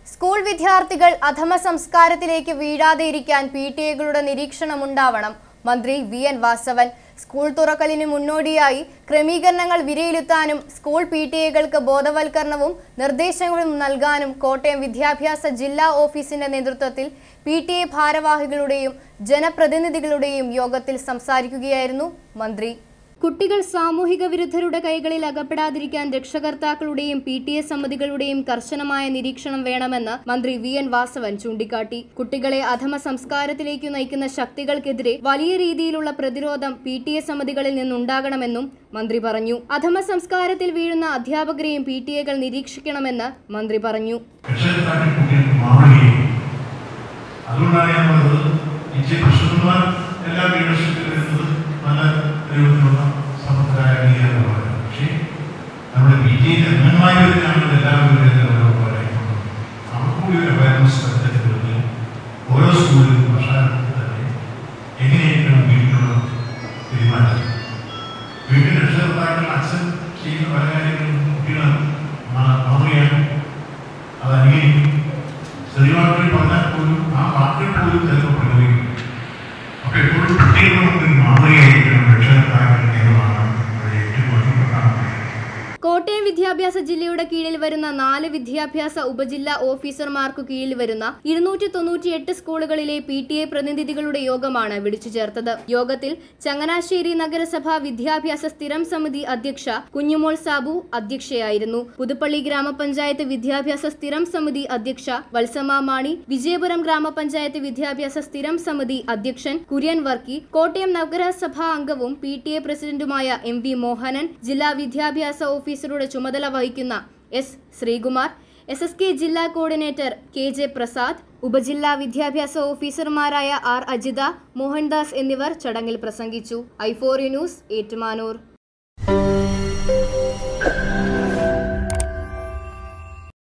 School വിദ്യാർത്ഥികൾ അധമ സംസ്കാരത്തിലേക്ക് വീഴാതെയിരിക്കാൻ പിടിഎകളുടെ നിരീക്ഷണമുണ്ടാവണം. മന്ത്രി വി.എൻ. Vasavan school തുറക്കലിന് മുന്നോടിയായി ക്രമീകരണങ്ങൾ വിലയിരുത്താനും സ്കൂൾ പിടിഎകൾക്ക് ബോധവൽക്കരണവും നിർദ്ദേശങ്ങളും നൽകാനും കോട്ടയം വിദ്യാഭ്യാസ ജില്ലാ ഓഫീസിന്റെ നേതൃത്വത്തിൽ പിടിഎ ഭാരവാഹികളുടെയും ജനപ്രതിനിധികളുടെയും യോഗത്തിൽ സംസാരിക്കുകയായിരുന്നു മന്ത്രി. കുട്ടികൾ സാമൂഹിക വിരുദ്ധരുടെ കൈകളിൽ അകപ്പെടാതിരിക്കാൻ രക്ഷകർത്താക്കളുടെയും പിടിഎ സമിതികളുടെയും കർശനമായ നിരീക്ഷണം വേണമെന്ന് മന്ത്രി വി.എൻ. വാസവൻ ചൂണ്ടിക്കാട്ടി. കുട്ടികളെ അധമ സംസ്കാരത്തിലേക്ക് നയിക്കുന്ന ശക്തികൾക്കെതിരെ വലിയ രീതിയിലുള്ള പ്രതിരോധം പിടിഎ സമിതികളിൽ നിന്നുണ്ടാകണമെന്നും മന്ത്രി പറഞ്ഞു. അധമ സംസ്കാരത്തിൽ വീഴുന്ന അധ്യാപകരെയും പിടിഎകൾ നിരീക്ഷിക്കണമെന്ന് മന്ത്രി പറഞ്ഞു. ഓരോ സ്കൂളിലും എങ്ങനെയൊക്കെയാണ് വീട്ടിലുള്ള തീരുമാനം വീട്ടിൽ രക്ഷകർത്താക്കൾ അച്ഛൻ ചെയ്യുന്ന പല കാര്യങ്ങളും കുട്ടികൾ മാറുകയാണ്. അത് അനുകരിക്കും. ചെറിയ പറഞ്ഞാൽ പോലും ആ വാക്കിൽ പോലും ചിലപ്പോൾ പ്രയോഗിക്കും. അപ്പൊ എപ്പോഴും കുട്ടികൾക്ക് മാതൃകയായിരിക്കണം രക്ഷകർത്താക്കൾ എന്നതാണ് ഏറ്റവും പ്രധാനമായ. കോട്ടയം വിദ്യാഭ്യാസ ജില്ലയുടെ കീഴിൽ വരുന്ന 4 വിദ്യാഭ്യാസ ഉപജില്ലാ ഓഫീസർമാർക്കു കീഴിൽ വരുന്ന 298 സ്കൂളുകളിലെ പിടിഎ പ്രതിനിധികളുടെ യോഗമാണ് വിളിച്ചു ചേർത്തത്. യോഗത്തിൽ ചങ്ങനാശ്ശേരി നഗരസഭ വിദ്യാഭ്യാസ സ്ഥിരം സമിതി അധ്യക്ഷ കുഞ്ഞുമോൾ സാബു അധ്യക്ഷയായിരുന്നു. പുതുപ്പള്ളി ഗ്രാമപഞ്ചായത്ത് വിദ്യാഭ്യാസ സ്ഥിരം സമിതി അധ്യക്ഷ വത്സമ മാണി, വിജയപുരം ഗ്രാമപഞ്ചായത്ത് വിദ്യാഭ്യാസ സ്ഥിരം സമിതി അധ്യക്ഷൻ കുര്യൻ വർക്കി, കോട്ടയം നഗരസഭാ അംഗവും പിടിഎ പ്രസിഡന്റുമായ M.V. മോഹനൻ, ജില്ലാ വിദ്യാഭ്യാസ ഓഫീസറുടെ ചുമതല വഹിക്കുന്ന S. ശ്രീകുമാർ, SSK ജില്ലാ കോർഡിനേറ്റർ K.J. പ്രസാദ്, ഉപജില്ലാ വിദ്യാഭ്യാസ ഓഫീസർമാരായ R. അജിത, മോഹൻദാസ് എന്നിവർ ചടങ്ങിൽ പ്രസംഗിച്ചു. I4 news, Ettumanoor.